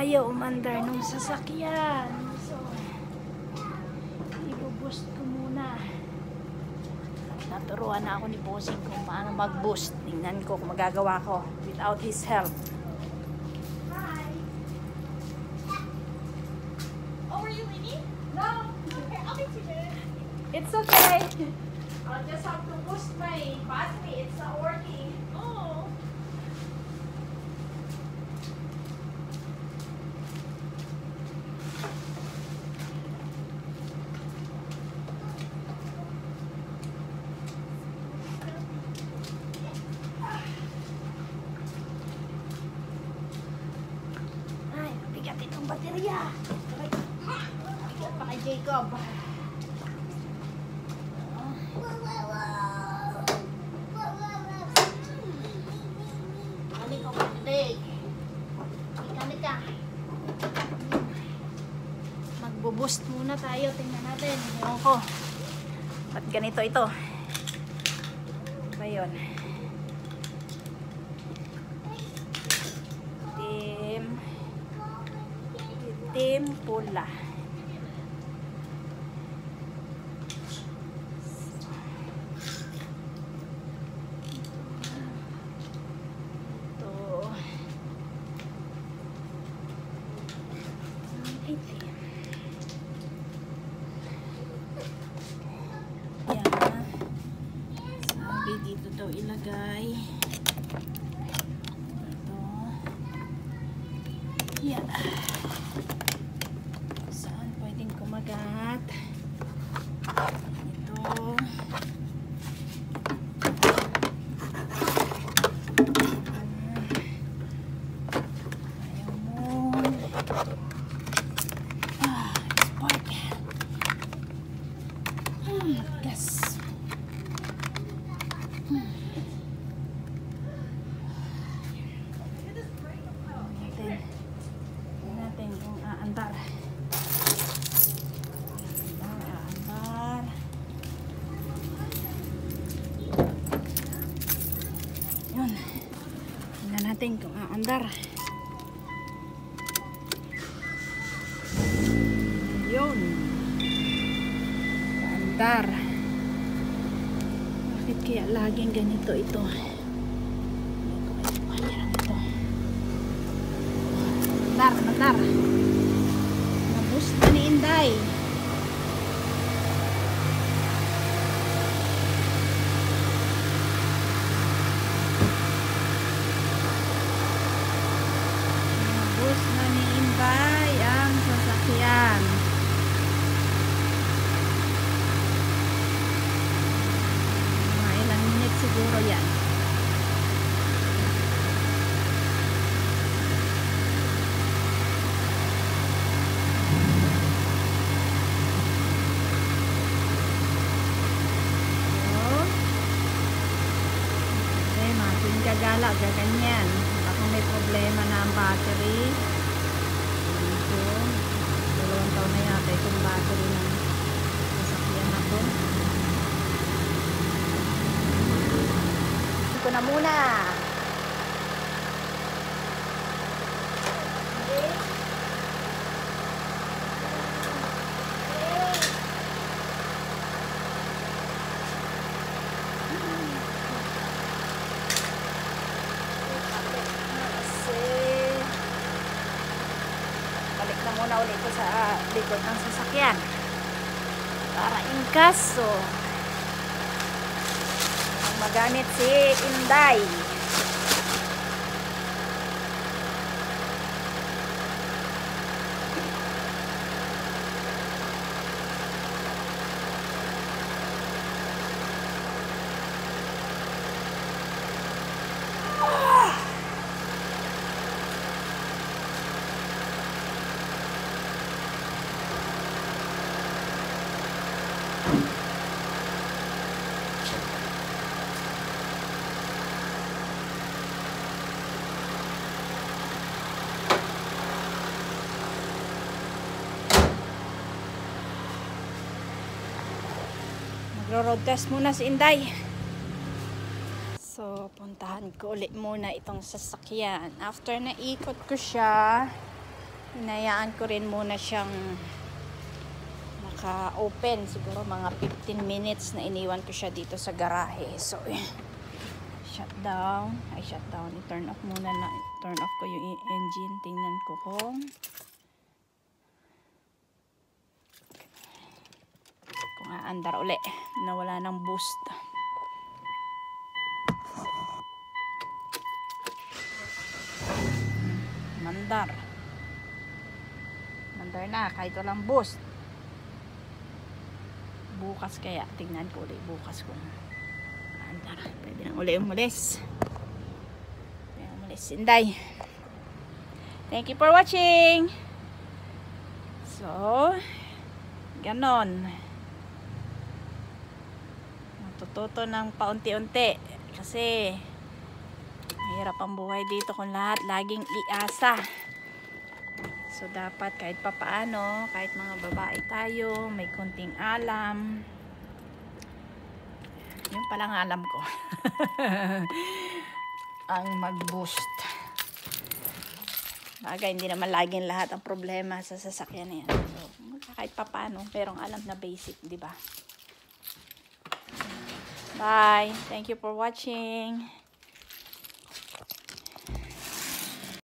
ayaw umandar nung sasakyan. So, i-boost ko muna. Naturuan na ako ni Bossing kung paano mag-boost. Tingnan ko kung magagawa ko without his help. Hi. Oh, were you leaving? No. Okay, I'll meet you there. It's okay. I'll just have to boost my battery. It's not working. Oh. Ay, bigat itong baterya. Bigat pa kay Jacob. Galing ako today. Ika. Magbo-boost muna tayo. Tingnan natin. Ewan ko. Ba't ganito ito? Ano ba yun? Itim pula. Itim. Yan. Sabi dito daw ilagay. Ito. Yan. Saan pwedeng kumagat? Ito. Ayaw mo. Spark. Gas. Natin kung aandar. Aandar. Yun. Tingnan natin kung aandar. Yun. Aandar. Bakit kaya laging ganito ito? Mandar. Nabus na ni Inday. Nabus na ni Inday ang sasakyan. Mga ilang minutes siguro yan. Gagala, gaganyan. Baka may problema na ang battery. Dito. 2 taon na yata itong battery ng sasakyan ako. Ito na muna. Balik na muna ulit ko sa likod ng sasakyan para inkaso magamit si Inday. Magro-road test muna si Inday. So, puntahan ko ulit muna itong sasakyan. After na ikot ko siya, hinayaan ko rin muna siyang naka-open. Siguro mga 15 minutes na iniwan ko siya dito sa garahe. So, shutdown. I-turn off muna na. Turn off ko yung engine. Tingnan ko kung aandar uli. Nawala ng boost. Mandar na. Kahit walang boost. Bukas kaya. Tingnan ko ulit bukas kung aandar. Pwede nang uli umulis. Sinday. Thank you for watching. So, ganon. Matututo ng paunti-unti. Kasi, mahirap ang buhay dito kung lahat laging iasa. So, dapat kahit papaano, kahit mga babae tayo, may konting alam. Yun palang alam ko. Ang mag-boost. Bagay, hindi naman laging lahat ang problema sa sasakyan na yan. So, kahit papaano, merong alam na basic, di ba? Bye. Thank you for watching.